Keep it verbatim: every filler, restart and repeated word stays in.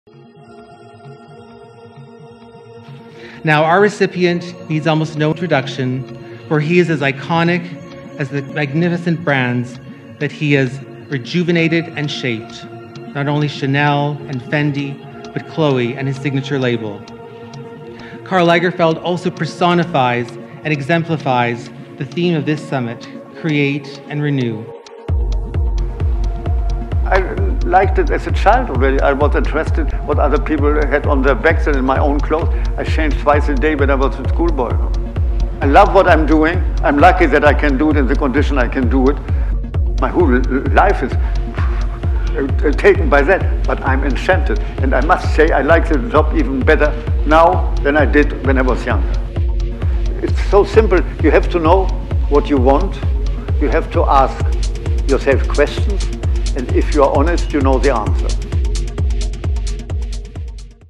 Now, our recipient needs almost no introduction, for he is as iconic as the magnificent brands that he has rejuvenated and shaped, not only Chanel and Fendi, but Chloe and his signature label. Karl Lagerfeld also personifies and exemplifies the theme of this summit, create and renew. I liked it as a child already. I was interested what other people had on their backs and in my own clothes. I changed twice a day when I was a schoolboy. I love what I'm doing. I'm lucky that I can do it in the condition I can do it. My whole life is taken by that, but I'm enchanted. And I must say I like the job even better now than I did when I was younger. It's so simple. You have to know what you want. You have to ask yourself questions. And if you are honest, you know the answer.